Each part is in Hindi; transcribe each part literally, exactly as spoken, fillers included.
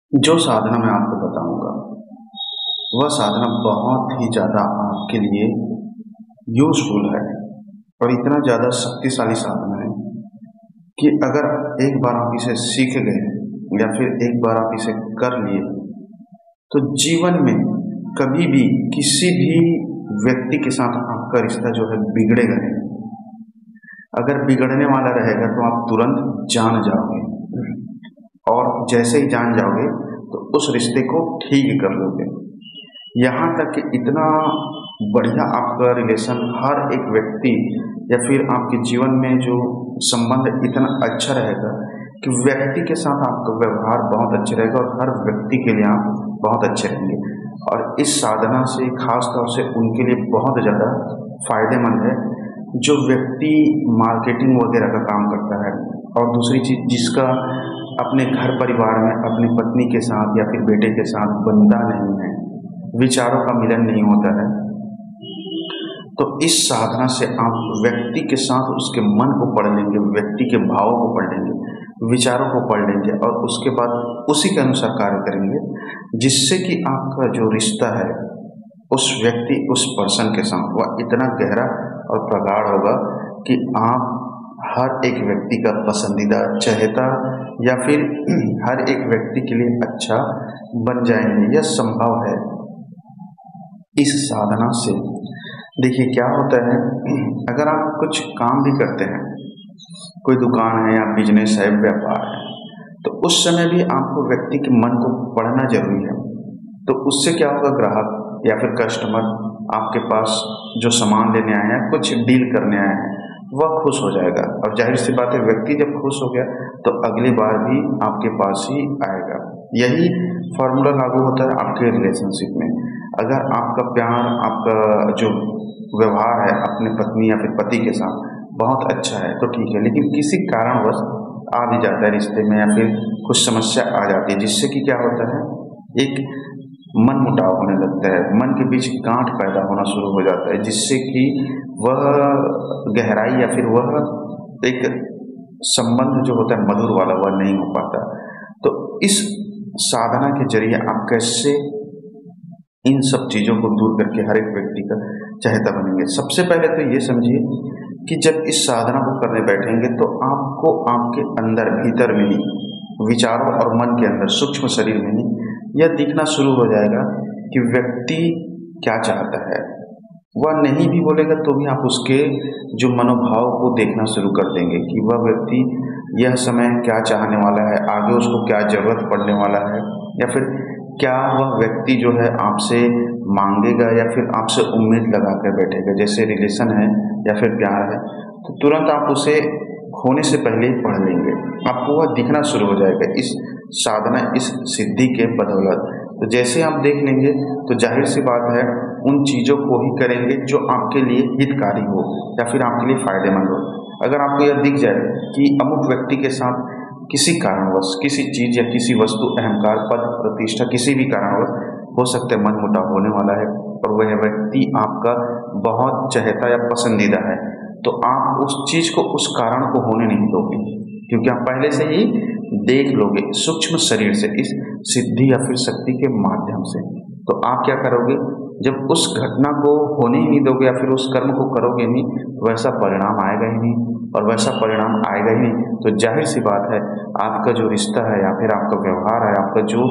जो साधना मैं आपको बताऊंगा वह साधना बहुत ही ज़्यादा आपके लिए यूज़फुल है और इतना ज़्यादा शक्तिशाली साधना है कि अगर एक बार आप इसे सीख गए या फिर एक बार आप इसे कर लिए तो जीवन में कभी भी किसी भी व्यक्ति के साथ आपका रिश्ता जो है बिगड़ेगा नहीं। अगर बिगड़ने वाला रहेगा तो आप तुरंत जान जाओगे और जैसे ही जान जाओगे तो उस रिश्ते को ठीक कर लोगे। यहाँ तक कि इतना बढ़िया आपका रिलेशन हर एक व्यक्ति या फिर आपके जीवन में जो संबंध इतना अच्छा रहेगा कि व्यक्ति के साथ आपका व्यवहार बहुत अच्छा रहेगा और हर व्यक्ति के लिए आप बहुत अच्छे रहेंगे। और इस साधना से खास तौर से उनके लिए बहुत ज़्यादा फायदेमंद है जो व्यक्ति मार्केटिंग वगैरह का काम करता है। और दूसरी चीज़, जिसका अपने घर परिवार में अपनी पत्नी के साथ या फिर बेटे के साथ बनता नहीं है, विचारों का मिलन नहीं होता है, तो इस साधना से आप व्यक्ति के साथ उसके मन को पढ़ लेंगे, व्यक्ति के भावों को पढ़ लेंगे, विचारों को पढ़ लेंगे और उसके बाद उसी के अनुसार कार्य करेंगे, जिससे कि आपका जो रिश्ता है उस व्यक्ति उस पर्सन के साथ वह इतना गहरा और प्रगाढ़ होगा कि आप हर एक व्यक्ति का पसंदीदा चहेता या फिर हर एक व्यक्ति के लिए अच्छा बन जाएंगे। यह संभव है इस साधना से। देखिए क्या होता है, अगर आप कुछ काम भी करते हैं, कोई दुकान है या बिजनेस है, व्यापार है, तो उस समय भी आपको व्यक्ति के मन को पढ़ना जरूरी है। तो उससे क्या होगा, ग्राहक या फिर कस्टमर आपके पास जो सामान लेने आए हैं, कुछ डील करने आए हैं, वह खुश हो जाएगा। और जाहिर सी बात है, व्यक्ति जब खुश हो गया तो अगली बार भी आपके पास ही आएगा। यही फॉर्मूला लागू होता है आपके रिलेशनशिप में। अगर आपका प्यार, आपका जो व्यवहार है अपने पत्नी या फिर पति के साथ बहुत अच्छा है तो ठीक है, लेकिन किसी कारणवश आ भी जाता है रिश्ते में या फिर कुछ समस्या आ जाती है, जिससे कि क्या होता है, एक मन मुटाव होने लगता है, मन के बीच गांठ पैदा होना शुरू हो जाता है, जिससे कि वह गहराई या फिर वह एक संबंध जो होता है मधुर वाला वह नहीं हो पाता। तो इस साधना के जरिए आप कैसे इन सब चीज़ों को दूर करके हर एक व्यक्ति का चाहता बनेंगे। सबसे पहले तो ये समझिए कि जब इस साधना को करने बैठेंगे तो आपको आपके अंदर भीतर में ही, विचारों और मन के अंदर, सूक्ष्म शरीर में ही यह दिखना शुरू हो जाएगा कि व्यक्ति क्या चाहता है। वह नहीं भी बोलेगा तो भी आप उसके जो मनोभाव को देखना शुरू कर देंगे कि वह व्यक्ति यह समय क्या चाहने वाला है, आगे उसको क्या जरूरत पड़ने वाला है, या फिर क्या वह व्यक्ति जो है आपसे मांगेगा या फिर आपसे उम्मीद लगा कर बैठेगा। जैसे रिलेशन है या फिर प्यार है तो तुरंत आप उसे खोने से पहले ही पढ़ लेंगे, आपको वह दिखना शुरू हो जाएगा इस साधना, इस सिद्धि के बदौलत। तो जैसे आप देख लेंगे तो जाहिर सी बात है उन चीज़ों को ही करेंगे जो आपके लिए हितकारी हो या फिर आपके लिए फायदेमंद हो। अगर आपको यह दिख जाए कि अमुक व्यक्ति के साथ किसी कारणवश किसी चीज़ या किसी वस्तु, अहंकार, पद, प्रतिष्ठा, किसी भी कारणवश हो सकता है मन मुटाव होने वाला है और वह व्यक्ति आपका बहुत चहेता या पसंदीदा है, तो आप उस चीज़ को, उस कारण को होने नहीं दोगे, क्योंकि आप पहले से ही देख लोगे सूक्ष्म शरीर से, इस सिद्धि या फिर शक्ति के माध्यम से। तो आप क्या करोगे, जब उस घटना को होने ही नहीं दोगे या फिर उस कर्म को करोगे नहीं, वैसा परिणाम आएगा ही नहीं, और वैसा परिणाम आएगा ही नहीं तो जाहिर सी बात है आपका जो रिश्ता है या फिर आपका व्यवहार है, आपका जो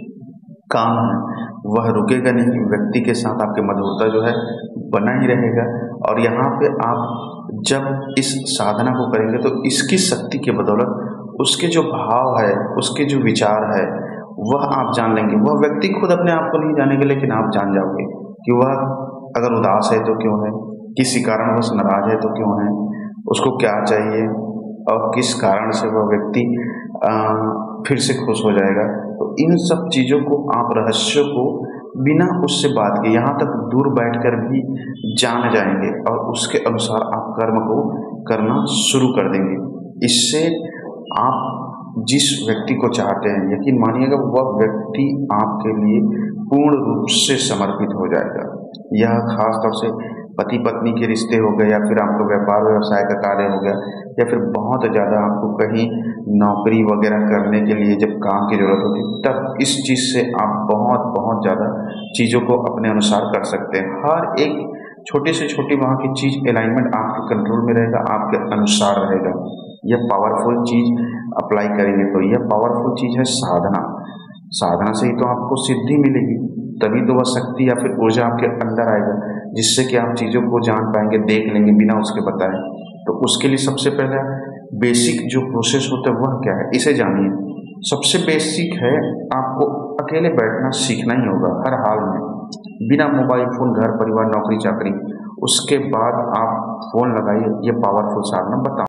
काम है वह रुकेगा नहीं। व्यक्ति के साथ आपकी मधुरता जो है बना ही रहेगा। और यहाँ पे आप जब इस साधना को करेंगे तो इसकी शक्ति के बदौलत उसके जो भाव है, उसके जो विचार है, वह आप जान लेंगे। वह व्यक्ति खुद अपने आप को नहीं जानेंगे, लेकिन आप जान जाओगे कि वह अगर उदास है तो क्यों है, किसी कारणवश नाराज है तो क्यों है, उसको क्या चाहिए और किस कारण से वह व्यक्ति फिर से खुश हो जाएगा। तो इन सब चीज़ों को आप, रहस्यों को बिना उससे बात के, यहाँ तक दूर बैठकर भी जान जाएंगे और उसके अनुसार आप कर्म को करना शुरू कर देंगे। इससे आप जिस व्यक्ति को चाहते हैं, यकीन मानिएगा वह व्यक्ति आपके लिए पूर्ण रूप से समर्पित हो जाएगा। यह खास तौर से पति पत्नी के रिश्ते हो गए, या फिर आपको व्यापार व्यवसाय का कार्य हो गया, या फिर बहुत ज़्यादा आपको कहीं नौकरी वगैरह करने के लिए जब काम की ज़रूरत होती है, तब इस चीज़ से आप बहुत बहुत ज़्यादा चीज़ों को अपने अनुसार कर सकते हैं। हर एक छोटी से छोटी वहाँ की चीज़ अलाइनमेंट आपके कंट्रोल में रहेगा, आपके अनुसार रहेगा। यह पावरफुल चीज़ अप्लाई करेंगे तो यह पावरफुल चीज़ है साधना। साधना से ही तो आपको सिद्धि मिलेगी, तभी तो वह शक्ति या फिर ऊर्जा आपके अंदर आएगा, जिससे कि आप चीज़ों को जान पाएंगे, देख लेंगे बिना उसके बताए। तो उसके लिए सबसे पहले बेसिक जो प्रोसेस होता है वह क्या है, इसे जानिए। सबसे बेसिक है, आपको अकेले बैठना सीखना ही होगा हर हाल में, बिना मोबाइल फ़ोन, घर परिवार, नौकरी चाकरी। उसके बाद आप फ़ोन लगाइए, ये पावरफुल साधना बताऊँ।